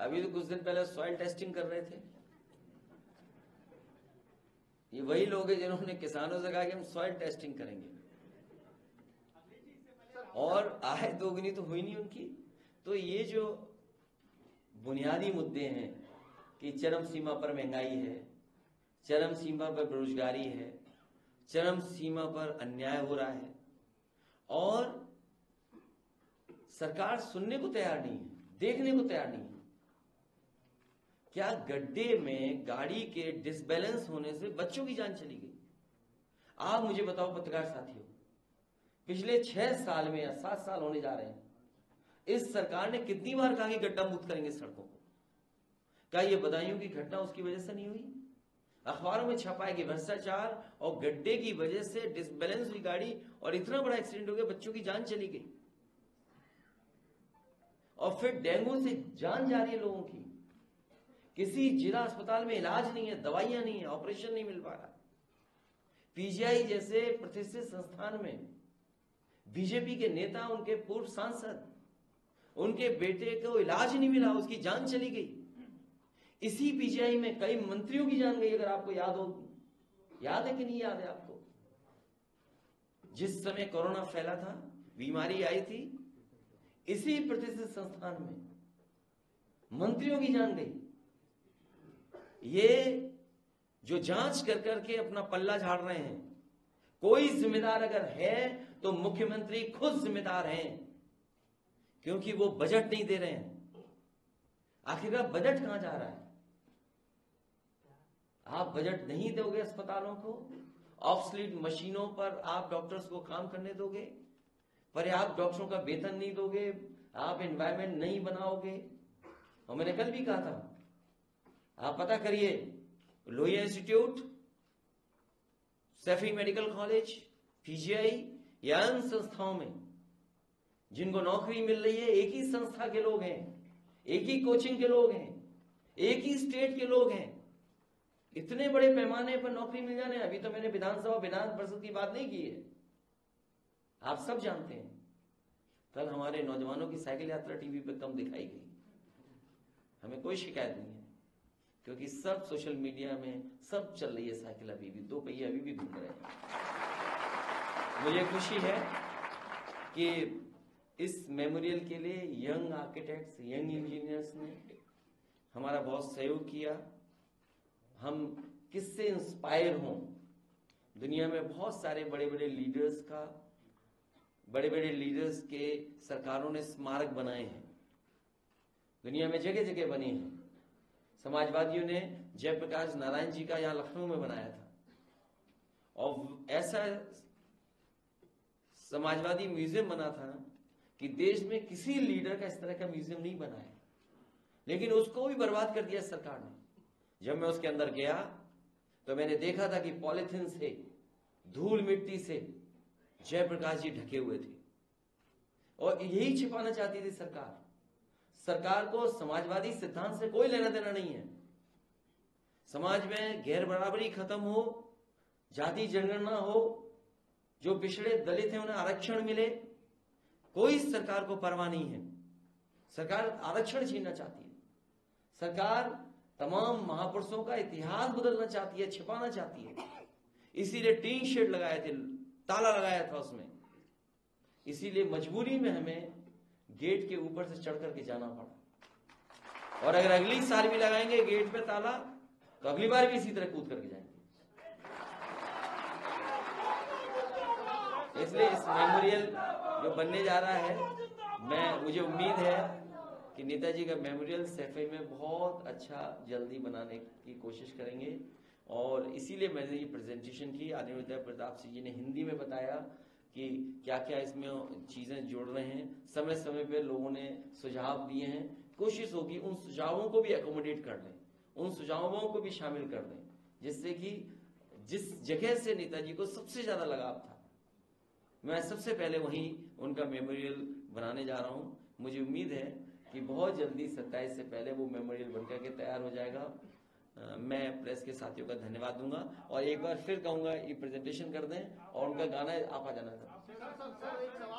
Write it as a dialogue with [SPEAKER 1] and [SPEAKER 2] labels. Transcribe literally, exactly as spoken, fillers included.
[SPEAKER 1] अभी तो कुछ दिन पहले सॉइल टेस्टिंग कर रहे थे। ये वही लोग हैं जिन्होंने किसानों से कहा कि हम सॉइल टेस्टिंग करेंगे, और आय दोगुनी तो हुई नहीं उनकी। तो ये जो बुनियादी मुद्दे हैं कि चरम सीमा पर महंगाई है, चरम सीमा पर बेरोजगारी है, चरम सीमा पर अन्याय हो रहा है, और सरकार सुनने को तैयार नहीं है, देखने को तैयार नहीं है। क्या गड्ढे में गाड़ी के डिसबैलेंस होने से बच्चों की जान चली गई? आप मुझे बताओ पत्रकार साथियों, पिछले छह साल में या सात साल होने जा रहे हैं, इस सरकार ने कितनी बार कहा कि गड्ढा मुक्त करेंगे सड़कों को? क्या ये बदायूं की घटना उसकी वजह से नहीं हुई? अखबारों में छपा है कि भ्रष्टाचार और गड्ढे की वजह से डिसबैलेंस हुई गाड़ी और इतना बड़ा एक्सीडेंट हो गया, बच्चों की जान चली गई। और फिर डेंगू से जान जा रही है लोगों की, किसी जिला अस्पताल में इलाज नहीं है, दवाइयां नहीं है, ऑपरेशन नहीं मिल पा रहा। पीजीआई जैसे प्रतिष्ठित संस्थान में बीजेपी के नेता, उनके पूर्व सांसद, उनके बेटे को इलाज नहीं मिला, उसकी जान चली गई। इसी पीजीआई में कई मंत्रियों की जान गई, अगर आपको याद हो। याद है कि नहीं याद है आपको? जिस समय कोरोना फैला था, बीमारी आई थी, इसी प्रतिष्ठित संस्थान में मंत्रियों की जान गई। ये जो जांच कर करके अपना पल्ला झाड़ रहे हैं, कोई जिम्मेदार अगर है तो मुख्यमंत्री खुद जिम्मेदार हैं, क्योंकि वो बजट नहीं दे रहे हैं। आखिरकार बजट कहां जा रहा है? आप बजट नहीं दोगे अस्पतालों को, ऑब्सलीट मशीनों पर आप डॉक्टर्स को काम करने दोगे, पर्याप्त डॉक्टरों का वेतन नहीं दोगे, आप एनवायरमेंट नहीं बनाओगे। और मैंने कल भी कहा था, आप पता करिए, Lohia institute, Saifai medical college, PGI या अन्य संस्थाओं में जिनको नौकरी मिल रही है, एक ही संस्था के लोग हैं, एक ही कोचिंग के लोग हैं, एक ही स्टेट के लोग हैं। इतने बड़े पैमाने पर नौकरी मिल जाने। अभी तो मैंने विधानसभा विधान परिषद की बात नहीं की है, आप सब जानते हैं। कल हमारे नौजवानों की साइकिल यात्रा टीवी पे कम दिखाई गई, हमें कोई शिकायत नहीं है, क्योंकि सब सोशल मीडिया में सब चल रही है साइकिल, अभी भी दो पहिए अभी भी घूम रहे हैं। मुझे खुशी है कि इस मेमोरियल के लिए यंग आर्किटेक्ट्स, यंग इंजीनियर्स ने हमारा बहुत सहयोग किया। हम किससे इंस्पायर हों? दुनिया में बहुत सारे बड़े बड़े लीडर्स का बड़े बड़े लीडर्स के सरकारों ने स्मारक बनाए हैं, दुनिया में जगह जगह बने हैं। समाजवादियों ने जयप्रकाश नारायण जी का यहां लखनऊ में बनाया था, और ऐसा समाजवादी म्यूजियम बना था कि देश में किसी लीडर का इस तरह का म्यूजियम नहीं बना है, लेकिन उसको भी बर्बाद कर दिया सरकार ने। जब मैं उसके अंदर गया तो मैंने देखा था कि पॉलिथीन से, धूल मिट्टी से जयप्रकाश जी ढके हुए थे, और यही छिपाना चाहती थी सरकार। सरकार को समाजवादी सिद्धांत से कोई लेना देना नहीं है। समाज में गैर बराबरी खत्म हो, जाति जनगणना हो, जो पिछड़े दलित हैं उन्हें आरक्षण मिले, कोई सरकार को परवाह नहीं है। सरकार आरक्षण छीनना चाहती है, सरकार तमाम महापुरुषों का इतिहास बदलना चाहती है, छिपाना चाहती है। इसीलिए टीन शेड लगाए थे, ताला लगाया था उसमें, इसीलिए मजबूरी में हमें गेट के ऊपर से चढ़ करके जाना पड़ा। और अगर अगली साल भी लगाएंगे गेट पे ताला, तो अगली बार भी इसी तरह कूद करके जाएंगे। इसलिए इस मेमोरियल जो बनने जा रहा है, मैं मुझे उम्मीद है कि नेताजी का मेमोरियल सैफई में बहुत अच्छा जल्दी बनाने की कोशिश करेंगे। और इसीलिए मैंने ये प्रेजेंटेशन की। आदरणीय प्रताप सिंह जी ने हिंदी में बताया कि क्या क्या इसमें चीजें जोड़ रहे हैं। समय समय पे लोगों ने सुझाव दिए हैं, कोशिश होगी उन सुझावों को भी एकोमोडेट कर लें, उन सुझावों को भी शामिल कर दें, जिससे कि जिस जगह से नेताजी को सबसे ज्यादा लगाव था, मैं सबसे पहले वहीं उनका मेमोरियल बनाने जा रहा हूं। मुझे उम्मीद है कि बहुत जल्दी सत्ताईस से पहले वो मेमोरियल बनकर के तैयार हो जाएगा। आ, मैं प्रेस के साथियों का धन्यवाद दूंगा, और एक बार फिर कहूंगा ये प्रेजेंटेशन कर दें और उनका गाना आप आ जाना था।